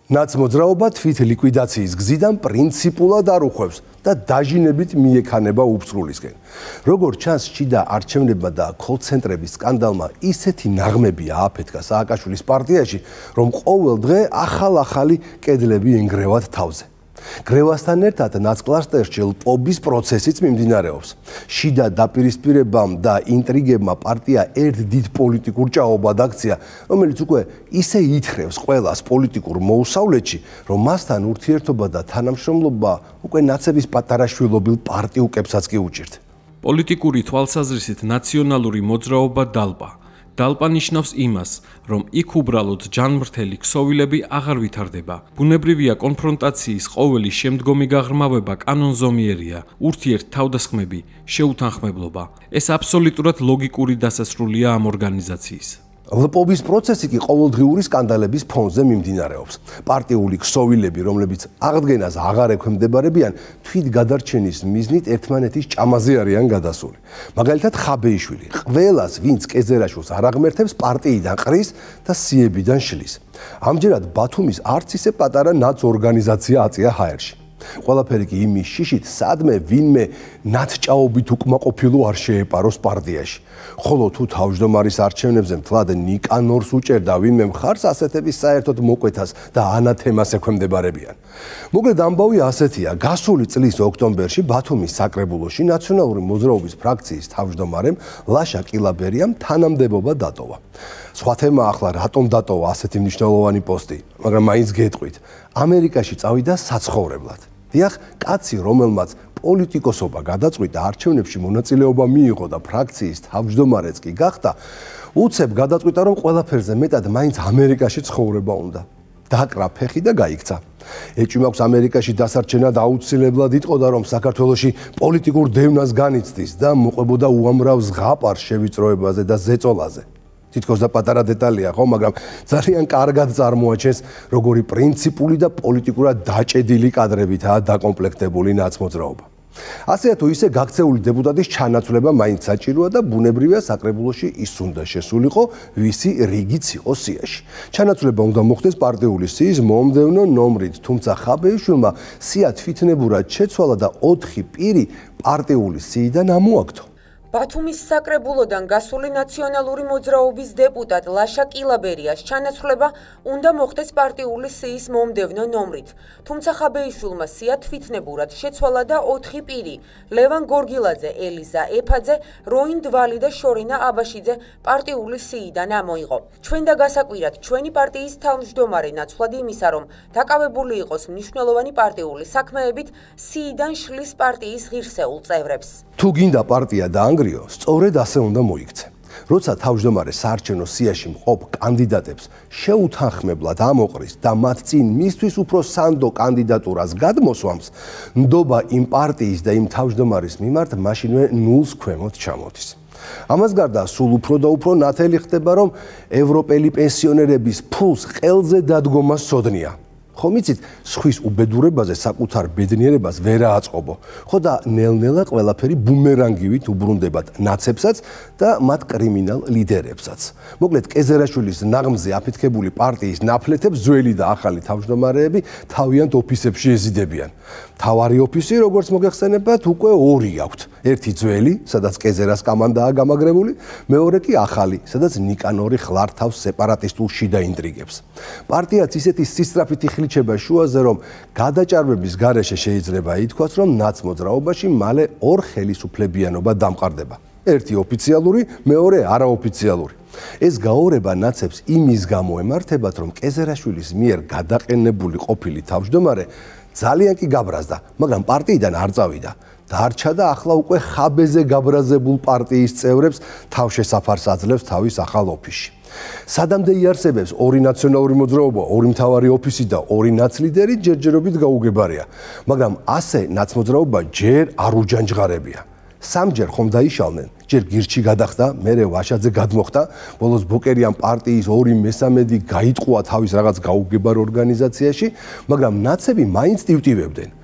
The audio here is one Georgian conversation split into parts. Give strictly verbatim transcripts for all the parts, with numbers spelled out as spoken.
ნაცმოძრაობა თვით ლიკვიდაციის გზიდან პრინციპულად არ უხვევს და დაჟინებით მიექანება უბსრულისკენ. Როგორ ჩანს, შიდა არჩევნებმა და კოლ-ცენტრების სკანდალმა ისეთი ნაღმები ააფეთქა სააკაშვილის პარტიაში, რომ ყოველ დღე ახალ-ახალი კედლები ენგრევათ თავზე. გრევასთან ერთად ნაცკლასტერში ლპობის პროცესიც მიმდინარეობს. შიდა დაპირისპირებამ და ინტრიგებმა პარტია ერთ დიდ პოლიტიკურ ჭაობად აქცია, რომელიც უკვე ისე ითხრევს ყველას პოლიტიკურ მოუსავლეთში, რომ მასთან ურთიერთობა და თანამშრომლობა უკვე ნაცების პატარა შვილობილ პარტიუკებსაც კი უჭირთ. პოლიტიკური თვალსაზრისით ნაციონალური მოძრაობა დალპა. დალპა ნიშნავს იმას, რომ იქ უბრალოდ ჯანმრთელი ქსოვილები აღარ ვითარდება. ბუნებრივია კონფრონტაციის ყოველი შემდგომი გაღრმავება კანონზომიერია, ურთიერთ თავდასხმები, შეუთანხმებლობა. ეს აბსოლუტურად ლოგიკური დასასრულია ამ ორგანიზაციის. ლპობის პროცესი კი ყოველდღიური სკანდალების ფონზე მიმდინარეობს. პარტიული ქსოვილები, რომლებიც აღდგენას აღარ ექვემდებარებიან, თვით გადარჩენის მიზნით ერთმანეთის ჭამაზე არიან გადასული. მაგალითად, ხაბეიშვილი ყველას, ვინც კეზერაშვილს არ აღმერთებს, პარტიიდან ყრის და სიებიდან შლის. ამჯერად ბათუმის არც ისე პატარა ნაც ორგანიზაცია აწია ჰაერში. ყველაფერი კი იმის შიშით, სადმე ვინმე ნათჭაობით უკმაყოფილო არ შეეპაროს პარტიაში. ხოლო თუ თავმჯდომარის არჩევნებზე მთლად ნიკანორს უჭერდა ვინმე მხარს, ასეთების საერთოდ მოკვეთას და ანათემას ექვემდებარებიან. მოკლედ ამბავი ასეთია, გასული წლის ოქტომბერში ბათუმის საკრებულოში ნაციონალური მოძრაობის ფრაქციის თავმჯდომარემ ლაშა კილაბერიამ თანამდებობა დატოვა. სხვა თემა ახლა რატომ დატოვა ასეთი მნიშვნელოვანი პოსტი, მაგრამ მაინც გეტყვით. ამერიკაში წავიდა საცხოვრებლად. დიახ, კაცი, რომელმაც პოლიტიკოსობა გადაწყვიტა, არჩევნებში მონაწილეობა მიიღო და ფრაქციის თავმჯდომარეც კი გახდა, უცებ გადაწყვიტა, რომ ყველაფერზე მეტად მაინც ამერიკაში ცხოვრება უნდა. დაკრა ფეხი და გაიქცა. ეჭვი მაქვს ამერიკაში დასარჩენა და აუცილებლად იტყოდა, რომ საქართველოში პოლიტიკურ დევნას განიცდის და მოყვებოდა უამრავ ზღაპარს შევიწროებაზე და ზეწოლაზე. თითქოს და პატარა დეტალია, ხო, მაგრამ ძალიან კარგად წარმოაჩენს, როგორი პრინციპული და პოლიტიკურად დაჭედილი კადრებითაა დაკომპლექტებული ნაცმოძრაობა. ასეა თუ ისე გაქცეული დეპუტატის ჩანაცვლება მაინც საჭიროა და ბუნებრივია საკრებულოში ის უნდა შესულიყო, ვისი რიგიც იყო სიაში. ჩანაცვლება უნდა მოხდეს პარტიული სიის მომდევნო ნომრით, თუმცა ხაბეიშვილმა სია თვითნებურად შეცვალა და ოთხი პირი პარტიული სიიდან ამოაგდო. ბათუმის საკრებულოდან გასული ნაციონალური მოძრაობის დეპუტატ ლაშა კილაბერიას ჩანაცვლება უნდა მოხდეს პარტიული სიის მომდევნო ნომრით. თუმცა ხაბეიშვილმა სია თვითნებურად შეცვალა და ოთხი პირი ლევან გორგილაძე, ელიზა ეფაძე, როინ დვალი და შორინა აბაშიძე პარტიული სიიდან ამოიღო. ჩვენ და გასაკვირად ჩვენი პარტიის თავმჯდომარე ნაცვლად იმისა, რომ დაკავებული იყოს მნიშვნელოვანი პარტიული საქმეებით, სიიდან შლის პარტიის ღირსეულ წევრებს. თუ გინდა პარტია დაანგრიო, სწორედ ასე უნდა მოიქცე. როცა თავმჯდომარე საარჩევნო სიაში მყოფ კანდიდატებს შეუთანხმებლად ამოყრის და მათ წინ მისთვის უფრო სანდო კანდიდატურას გადმოსვამს, ნდობა იმ პარტიის და იმ თავმჯდომარის მიმართ მაშინვე ნულს ქვემოთ ჩამოდის. ამას გარდა სულ უფრო და უფრო ნათელი ხდება, რომ ევროპელი პენსიონერების ფულს ყელზე დადგომა სოდნია. ხო მიცით, სხვის უბედურებაზე საკუთარ ბედნიერებას ვერ ააწყობო. ხო და ნელ-ნელა ყველაფერი ბუმერანგივით უბრუნდებათ ნაცებსაც და მათ კრიმინალ ლიდერებსაც. მოკლედ, კეზერაშვილის ნაღმზე აფეთქებული პარტიის ნაფლეთებს ძველი და ახალი თავმჯდომარეები თავიანთ ოფისებში ეზიდებიან. მთავარი ოფისი, როგორც მოგეხსენებათ, უკვე ორი აქვთ. ერთი ძველი, სადაც კეზერას კამანდაა გამაგრებული, მეორე კი ახალი, სადაც ნიკანორი ხლართავს სეპარატისტულ შიდა ინტრიგებს. პარტიაც ისეთი სისწრაფითი ხლიჩება შუაზე, რომ გადაჭარბების გარეშე შეიძლება ითქვას, რომ ნაცმოძრაობაში მალე ორ ხელისუფლებიანობა დამყარდება. ერთი ოფიციალური, მეორე არაოფიციალური. ეს გაორება ნაცებს იმის გამო ემართებათ, რომ კეზერაშვილის მიერ გადაყენებული ყოფილი თავმჯდომარე ძალიან კი გაბრაზდა, მაგრამ პარტიიდან არ წავიდა. დარჩა და ახლა უკვე ხაბეზე გაბრაზებულ პარტიის წევრებს თავშესაფარს აძლევს თავის ახალ ოფისში. სადამდე იარსებებს ორი ნაციონალური მოძრაობა, ორი მთავარი ოფისი და ორი ნაცლიდერი ჯერჯერობით გაუგებარია, მაგრამ ასე ნაცმოძრაობა ჯერ არ უჯანჯღარებია. სამჯერ ხომ დაიშალნენ, ჯერ გირჩი გადახდა, მერე ვაშაძე გადმოხდა, ბოლოს ბოკერიან პარტიის ორი მესამედი გაიტყუა თავის რაღაც გაუგებარ ორგანიზაციაში, მაგრამ ნაცები მაინც ტივტივებდნენ.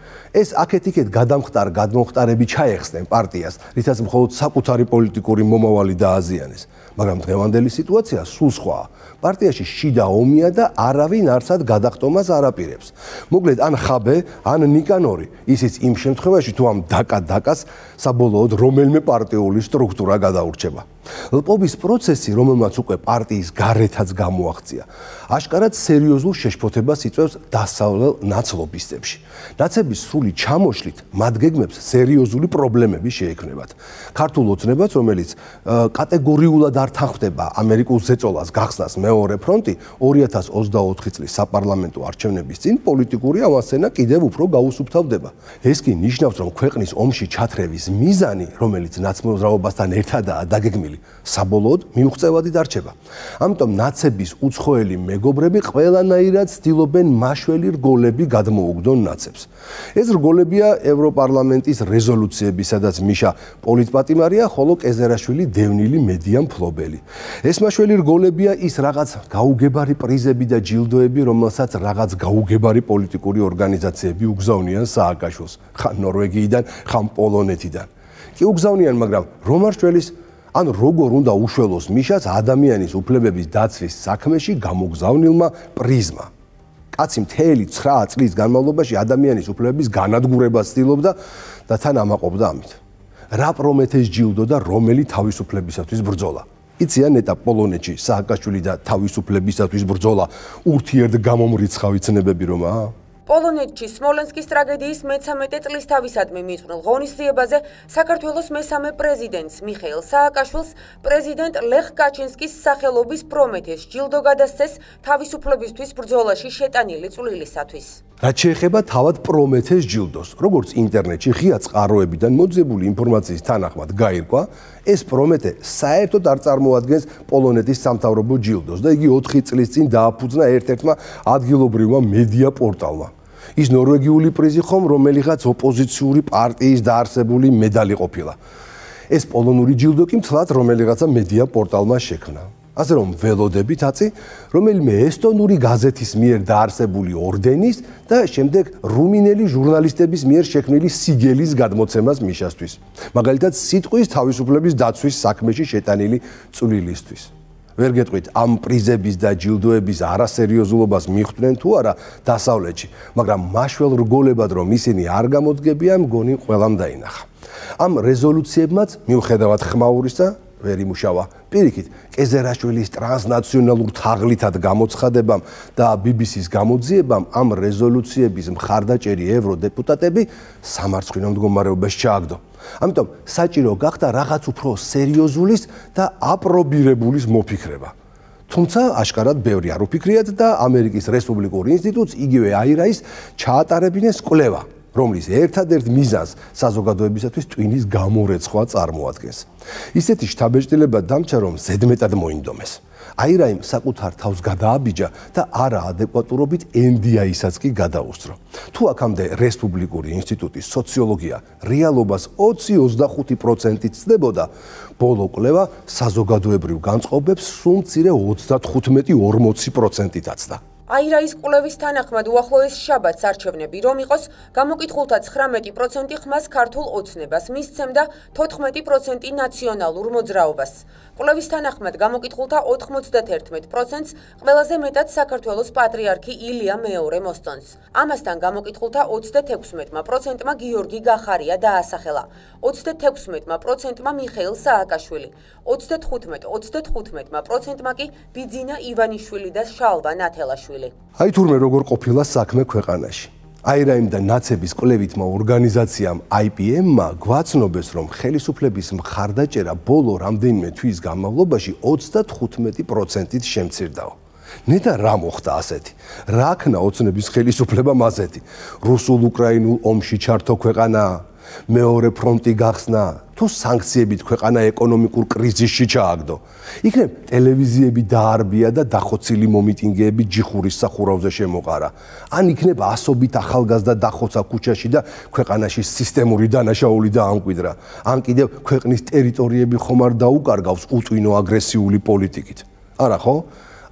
ეს აქეთ-იქეთ გადამხტარ გადმოხტარები ჩაეხსნენ პარტიას, რითაც მხოლოდ საკუთარი პოლიტიკური მომავალი დააზიანეს. მაგრამ დღევანდელი სიტუაცია სულ სხვაა. პარტიაში შიდა ომია და არავინ არცად გადახტომას არ აპირებს. მოკლედ, ან ხაბე, ან ნიკანორი, ისიც იმ შემთხვევაში, თუ ამ დაკა-დაკას საბოლოოდ რომელიმე პარტიული სტრუქტურა გადაურჩება. ლპობის პროცესი, რომელმაც უკვე პარტიის გარეთაც გამოაღწია, აშკარად სერიოზულ შეშფოთებას იწვევს დასავლელ ნაცლობისტებში. ნაცების სრული ჩამოშლით მათ გეგმებს სერიოზული პრობლემები შეექმნებათ. ქართულ ოცნებას, რომელიც კატეგორიულად არ თანხმდება ამერიკულ ზეწოლას გახსნას მეორე ფრონტი, ორი ათას ოცდაოთხი წლის საპარლამენტო არჩევნების წინ პოლიტიკური ავანსცენა კიდევ უფრო გაუსუფთავდება. ეს კი ნიშნავს, რომ ქვეყნის ომში ჩათრევის მიზანი, რომელიც ნაცმოძრაობასთან ერთადაა დაგეგმილი, საბოლოოდ მიუღწევადი დარჩება. ამიტომ ნაცების უცხოელი მეგობრები ყველანაირად ცდილობენ მაშველი რგოლები გადმოუგდონ ნაცებს. ეს რგოლებია ევროპარლამენტის რეზოლუციები, სადაც მიშა პოლიტპატიმარია, ხოლო კეზერაშვილი დევნილი მედია მფლობელი. ეს მაშველი რგოლებია ის რაღაც გაუგებარი პრიზები და ჯილდოები, რომელსაც რაღაც გაუგებარი პოლიტიკური ორგანიზაციები უგზავნიან სააკაშვილს, ხან ნორვეგიიდან, ხან პოლონეთიდან. კი უგზავნიან, მაგრამ რომარშველის ან როგორ უნდა უშველოს მიშას ადამიანის უფლებების დაცვის საქმეში გამოგზავნილმა პრიზმა. კაცი მთელი ცხრა წლის განმავლობაში ადამიანის უფლებების განადგურებას ცდილობდა და თან ამაყობდა ამით. რა პრომეთეს ჯილდო და რომელი თავისუფლებისათვის ბრძოლა. იციან ნეტა პოლონეთში სააკაშვილი და თავისუფლებისათვის ბრძოლა ურთიერთ გამომრიცხავი ცნებები რომაა? პოლონეთში სმოლენსკის ტრაგედიის მეცამეტე წლისთავისადმი მიძღვნილ ღონისძიებაზე საქართველოს მესამე პრეზიდენტს მიხეილ სააკაშვილს პრეზიდენტ ლეხ კაჩინსკის სახელობის პრომეთეს ჯილდო გადასცეს თავისუფლებისთვის ბრძოლაში შეტანილი წვლილისათვის. რაც შეეხება თავად პრომეთეს ჯილდოს, როგორც ინტერნეტში ღია წყაროებიდან მოძებული ინფორმაციის თანახმად გაირკვა, ეს პრომეთე საერთოდ არ წარმოადგენს პოლონეთის სამთავრობო ჯილდოს და იგი ოთხი წლის წინ დააფუძნა ერთ-ერთმა ადგილობრივმა მედია პორტალმა. ის ნორვეგიული პრიზი ხომ რომელიღაც ოპოზიციური პარტიის დაარსებული მედალი ყოფილა. ეს პოლონური ჯილდო კი მთლად რომელიღაცა მედია პორტალმა შექმნა. ასე რომ ველოდებით აწი, რომელიმე ესტონური გაზეთის მიერ დაარსებული ორდენის და შემდეგ რუმინელი ჟურნალისტების მიერ შექმნილი სიგელის გადმოცემას მიშასთვის. მაგალითად, სიტყვის თავისუფლების დაცვის საქმეში შეტანილი წვლილისთვის. ვერ გეტყვით, ამ პრიზების და ჯილდოების არასერიოზულობას მიხვდნენ თუ არა დასავლეთში, მაგრამ მაშველ რგოლებად რომ ისინი არ გამოდგებიან, მგონი ყველამ დაინახა. ამ რეზოლუციებმაც მიუხედავად ხმაურისა ვერ იმუშავა. პირიქით, კეზერაშვილის ტრანსნაციონალურ თაღლითად გამოცხადებამ და ბი ბი სის გამოძიებამ ამ რეზოლუციების მხარდაჭერი ევროდეპუტატები სამარცხვინო მდგომარეობაში ჩააგდო. ამიტომ საჭირო გახდა რაღაც უფრო სერიოზულის და აპრობირებულის მოფიქრება. თუმცა აშკარად ბევრი არ უფიქრიათ და ამერიკის რესპუბლიკურ ინსტიტუტს იგივე აირაის ჩაატარებინეს კვლევა, რომლის ერთადერთ მიზანს საზოგადოებისათვის ტვინის გამორეცხვა წარმოადგენს. ისეთი შთაბეჭდილება დამჭა, რომ ზედმეტად მოინდომეს. აირაიმ საკუთარ თავს გადააბიჯა და არაადეკვატურობით ენ დი აისაც კი გადაუსწრო. თუ აქამდე რესპუბლიკური ინსტიტუტის სოციოლოგია რეალობას ოცი ოცდახუთი პროცენტით ცდებოდა, ბოლო კვლევა საზოგადოებრივ განწყობებს სულ მცირე ოცდათხუთმეტი ორმოცი პროცენტით აცდა. აირაის კვლევის თანახმად უახლოეს შაბათს არჩევნები რომ იყოს, გამოკითხულთა ცხრამეტი პროცენტი ხმას ქართულ ოცნებას მისცემდა თოთხმეტი პროცენტი ნაციონალურ მოძრაობას. კვლევის თანახმად გამოკითხულთა ოთხმოცდათერთმეტ პროცენტს ყველაზე მეტად საქართველოს პატრიარქი ილია მეორე მოსწონს. ამასთან გამოკითხულთა ოცდათექვსმეტ პროცენტმა გიორგი გახარია დაასახელა, ოცდათექვსმეტ პროცენტმა მიხეილ სააკაშვილი, ოცდათხუთმეტ პროცენტმა კი ბიძინა ივანიშვილი და შალვა ნათელაშვილი. აი თურმე როგორ ყოფილა საქმე ქვეყანაში. აირაიმ და ნაცების კვლევითმა ორგანიზაციამ აი პი ემ-მა გვაცნობეს, რომ ხელისუფლების მხარდაჭერა ბოლო რამდენიმე თვის განმავლობაში ოცდათხუთმეტი პროცენტით შემცირდაო. ნეტა რა მოხდა ასეთი? რა ქნა ოცნების ხელისუფლებამ ასეთი? რუსულ-უკრაინულ ომში ჩართო ქვეყანა, მეორე ფრონტი გახსნა, თუ სანქციებით ქვეყანა ეკონომიკურ კრიზისში ჩააგდო. იქნებ ტელევიზიები დაარბია და დახოცილი მომიტინგეები ჯიხურის სახურავზე შემოყარა. ან იქნებ ასობით ახალგაზრდა დახოცა ქუჩაში და ქვეყანაში სისტემური დანაშაული დაამკვიდრა. ან კიდევ ქვეყნის ტერიტორიები ხომ არ დაუკარგავს უტვინო აგრესიული პოლიტიკით. არა ხო?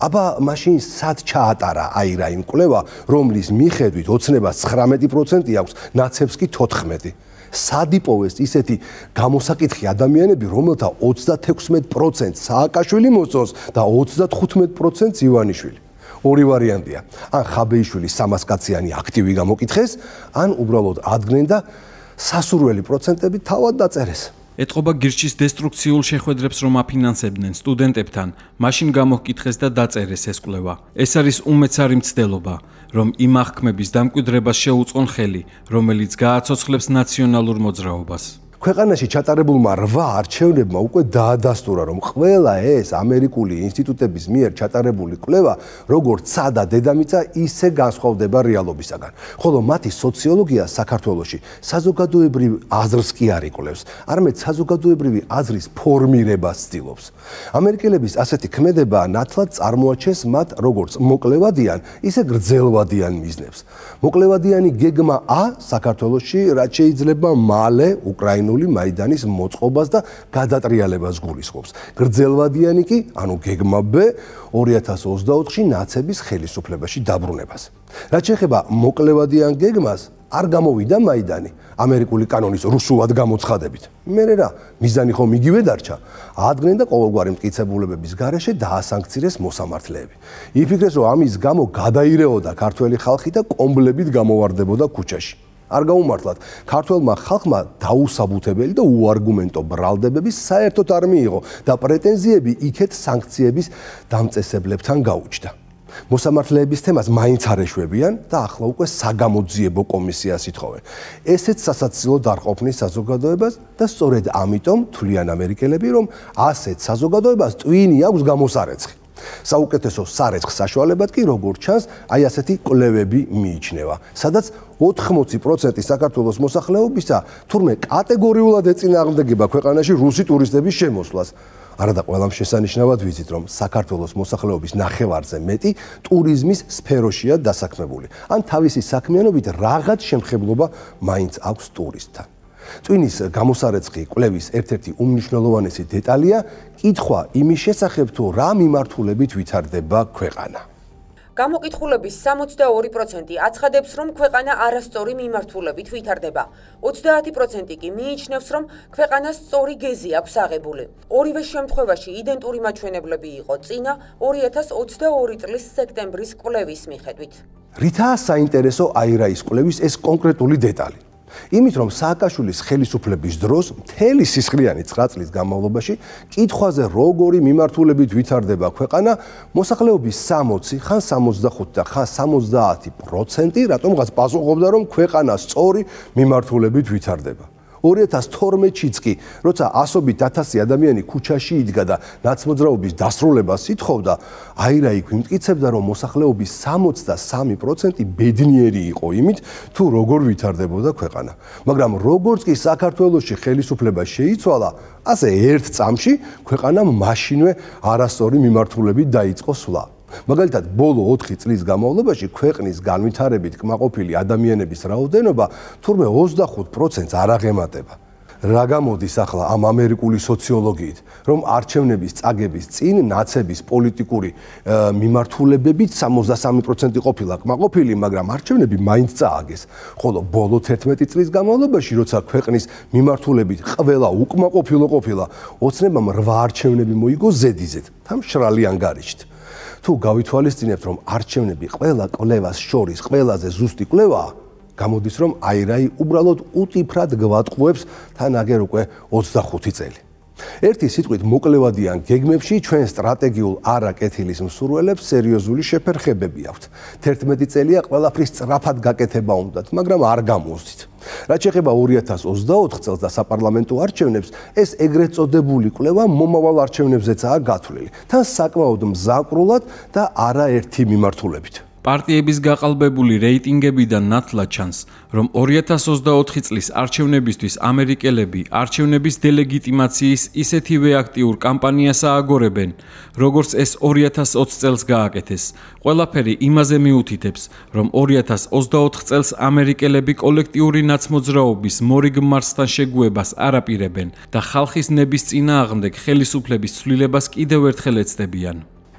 აბა მაშინ სად ჩაატარა აირა იმ კვლევა, რომლის მიხედვით ოცნებას ცხრამეტი პროცენტი აქვს, ნაცებს კი თოთხმეტი. სად იპოვეს ისეთი გამოსაკითხი ადამიანები, რომელთა ოცდათექვსმეტ პროცენტს სააკაშვილი მოსწონს და ოცდათხუთმეტ პროცენტს ივანიშვილი. ორი ვარიანტია. ან ხაბეიშვილი სამასკაციანი აქტივი გამოკითხეს, ან უბრალოდ ადგენენ და სასურველი პროცენტები თავად დაწერეს. ეტყობა გირჩის დესტრუქციულ შეხვედრებს რომ აფინანსებდნენ სტუდენტებთან, მაშინ გამოკითხეს და დაწერეს ეს კვლევა. ეს არის უმეცარი მცდელობა, რომ იმ აღქმების დამკვიდრებას შეუწყონ ხელი, რომელიც გააცოცხლებს ნაციონალურ მოძრაობას. ქვეყანაში ჩატარებულმა რვა არჩევნებმა უკვე დაადასტურა, რომ ყველა ეს ამერიკული ინსტიტუტების მიერ ჩატარებული კვლევა, როგორც სადა დედამიწა, ისე განსხვავდება რეალობისაგან. ხოლო მათი სოციოლოგია საქართველოში საზოგადოებრივ აზრს კი არ იკვლევს, არამედ საზოგადოებრივი აზრის ფორმირებას ცდილობს. ამერიკელების ასეთი ქმედება ნათლად წარმოაჩენს მათ როგორც მოკლევადიან, ისე გრძელვადიან მიზნებს. მოკლევადიანი გეგმა A საქართველოში რაც შეიძლება მალე უკრაინულ მაიდანის მოწყობას და გადატრიალებას გულისხმობს. გრძელვადიანი კი, ანუ გეგმა B, ორი ათას ოცდაოთხში ნაცების ხელისუფლებაში დაბრუნებას. რაც შეეხება მოკლევადიან გეგმას, არ გამოვიდა მაიდანი ამერიკული კანონის რუსულად გამოცხადებით. მერე რა, მიზანი ხომ იგივე დარჩა. ადგენენ და ყოველგვარი მტკიცებულებების გარეშე დაასანქცირეს მოსამართლეები. იფიქრეს, რომ ამის გამო გადაირეოდა ქართველი ხალხი და კომბლებით გამოვარდებოდა ქუჩაში. არ გაუმართლად, ქართველმა ხალხმა დაუსაბუთებელი და უარგუმენტო ბრალდებები საერთოდ არ მიიღო და პრეტენზიები იქეთ სანქციების დამწესებლებთან გაუჩნდა. მოსამართლეების თემას მაინც არ ეშვებიან და ახლა უკვე საგამოძიებო კომისიას ითხოვენ. ესეც სასაცილო დარყოფნის საზოგადოებას და სწორედ ამიტომ თვლიან ამერიკელები, რომ ასეთ საზოგადოებას ტვინი აქვს გამოსარეცხი. საუკეთესო სარეცხ საშუალებად კი როგორც ჩანს, აი ასეთი კვლევები მიიჩნევა, სადაც ოთხმოცი პროცენტი საქართველოს მოსახლეობისა თურმე კატეგორიულად ეწინააღმდეგება ქვეყანაში რუსი ტურისტების შემოსვლას. არადა ყველამ შესანიშნავად ვიცით, რომ საქართველოს მოსახლეობის ნახევარზე მეტი ტურიზმის სფეროშია დასაქმებული. ან თავისი საქმიანობით რაღაც შემხებლობა მაინც აქვს ტურისტთან. ტვინის გამოსარეცხი კვლევის ერთ-ერთი უმნიშვნელოვანესი დეტალია კითხვა იმის შესახებ, თუ რა მიმართულებით ვითარდება ქვეყანა. გამოკითხულების სამოცდაორი პროცენტი აცხადებს, რომ ქვეყანა არასწორი მიმართულებით ვითარდება. ოცდაათი პროცენტი კი მიიჩნევს, რომ ქვეყანას სწორი გეზი აქვს აღებული. ორივე შემთხვევაში იდენტური მაჩვენებლები იყო წინა ორი ათას ოცდაორი წლის სექტემბრის კვლევის მიხედვით. რითაა საინტერესო აირაის კვლევის ეს კონკრეტული დეტალი? იმით, რომ სააკაშვილის ხელისუფლების დროს მთელი სისხლიანი ცხრა წლის განმავლობაში კითხვაზე როგორი მიმართულებით ვითარდება ქვეყანა, მოსახლეობის სამოცი, ხან სამოცდახუთი და ხან სამოცდაათი პროცენტი რატომღაც პასუხობდა, რომ ქვეყანა სწორი მიმართულებით ვითარდება. ორი ათას თორმეტშიც კი, როცა ასობით ათასი ადამიანი ქუჩაში იდგა და ნაცმოძრაობის დასრულებას ითხოვდა, აირა იქ ვიმტკიცებდა, რომ მოსახლეობის სამოცდასამი პროცენტი ბედნიერი იყო იმით, თუ როგორ ვითარდებოდა ქვეყანა. მაგრამ როგორც კი საქართველოში ხელისუფლება შეიცვალა, ასე ერთ წამში ქვეყანამ მაშინვე არასწორი მიმართულებით დაიწყო სვლა. მაგალითად, ბოლო ოთხი წლის განმავლობაში ქვეყნის განვითარებით კმაყოფილი ადამიანების რაოდენობა თურმე ოცდახუთ პროცენტს არ აღემატება. რა გამოდის ახლა ამ ამერიკული სოციოლოგიით, რომ არჩევნების წაგების წინ ნაცების პოლიტიკური მიმართულებებით სამოცდასამი პროცენტი ყოფილა კმაყოფილი, მაგრამ არჩევნები მაინც წააგეს. ხოლო ბოლო თერთმეტი წლის განმავლობაში, როცა ქვეყნის მიმართულებით ყველა უკმაყოფილო ყოფილა, ოცნებამ რვა არჩევნები მოიგო ზედიზედ, თან მშრალი ანგარიშით. თუ გავითვალისწინებთ, რომ არჩევნები ყველა კვლევას შორის ყველაზე ზუსტი კვლევაა, გამოდის, რომ აირაი უბრალოდ უტიფრად გვატყუებს თან აგერ უკვე ოცდახუთი წელი. ერთი სიტყვით მოკლევადიან გეგმებში ჩვენ სტრატეგიულ არაკეთილის მსურველებს სერიოზული შეფერხებები აქვთ. თერთმეტი წელია ყველაფრის სწრაფად გაკეთება უნდათ, მაგრამ არ გამოვსდით. რაც შეეხება ორი ათას ოცდაოთხ წელს და საპარლამენტო არჩევნებს, ეს ეგრეთ წოდებული კვლევა მომავალ არჩევნებზეცაა გათვლილი, თან საკმაოდ მზაკრულად და არაერთი მიმართულებით. პარტიების გაყალბებული რეიტინგებიდან ნათლად ჩანს, რომ ორი ათას ოცდაოთხი წლის არჩევნებისთვის ამერიკელები არჩევნების დელეგიტიმაციის ისეთივე აქტიურ კამპანიას ააგორებენ, როგორც ეს ორი ათას ოცი წელს გააკეთეს. ყველაფერი იმაზე მიუთითებს, რომ ორი ათას ოცდაოთხ წელს ამერიკელები კოლექტიური ნაცმოძრაობის მორიგ მარსთან შეგუებას არ აპირებენ და ხალხის ნების წინააღმდეგ ხელისუფლების ცვლილებას კიდევ ერთხელ ეცდებიან.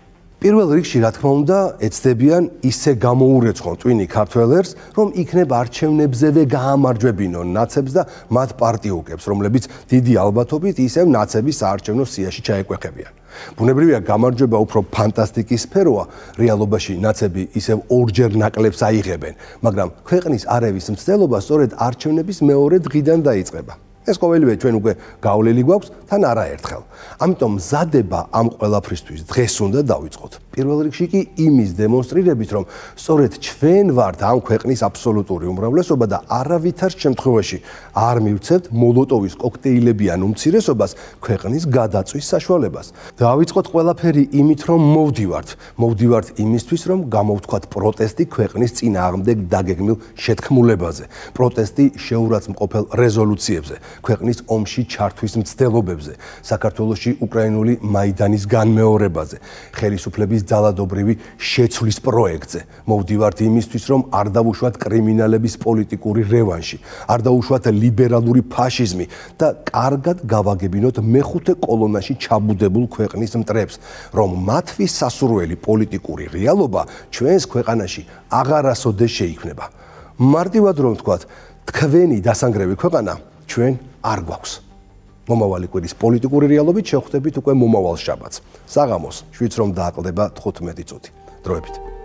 პირველ რიგში, რა თქმა უნდა, ეცდებიან ისე გამოურეცხონ ტვინი ქართველებს, რომ იქნებ არჩევნებზევე გაამარჯვებინონ ნაცებს და მათ პარტიუკებს, რომლებიც დიდი ალბათობით ისევ ნაცების საარჩევნო სიაში ჩაეკვეხებიან. ბუნებრივია, გამარჯვება უფრო ფანტასტიკის სფეროა, რეალობაში ნაცები ისევ ორჯერ ნაკლებს აიღებენ, მაგრამ ქვეყნის არევის მცდელობა სწორედ არჩევნების მეორე დღიდან დაიწყება. ეს ყოველივე ჩვენ უკვე გავლილი გვაქვს თან არაერთხელ. ამიტომ მზადება ამ ყველაფრისთვის დღეს უნდა დავიწყოთ. პირველ რიგში კი იმის დემონსტრირებით, რომ სწორედ ჩვენ ვართ ამ ქვეყნის აბსოლუტური უმრავლესობა და არავითარ შემთხვევაში არ მივცევთ მოლოტოვის კოქტეილებიან უმცირესობას ქვეყნის გადაწვის საშუალებას. დავიწყოთ ყველაფერი იმით, რომ მოვდივართ. მოვდივართ იმისთვის, რომ გამოვთქვათ პროტესტი ქვეყნის წინააღმდეგ დაგეგმილ შეთქმულებაზე. პროტესტი შეურაცხმყოფელ რეზოლუციებზე. ქვეყნის ომში ჩართვის მცდელობებზე, საქართველოში უკრაინული მაიდანის განმეორებაზე, ხელისუფლების ძალადობრივი შეცვლის პროექტზე. მოვდივართ იმისთვის, რომ არ დავუშვათ კრიმინალების პოლიტიკური რევანში, არ დავუშვათ ლიბერალური ფაშიზმი და კარგად გავაგებინოთ მეხუთე კოლონაში ჩაბუდებულ ქვეყნის მტრებს, რომ მათთვის სასურველი პოლიტიკური რეალობა ჩვენს ქვეყანაში აღარასოდეს შეიქმნება. მარტივად რომ ვთქვათ, თქვენი დასანგრევი ქვეყანა ჩვენ არ გვაქვს. მომავალი კვირის პოლიტიკური რეალობით შევხვდებით უკვე მომავალ შაბათს. საღამოს შვიდს რომ დააკლდება თხუთმეტი წუთი. დროებით.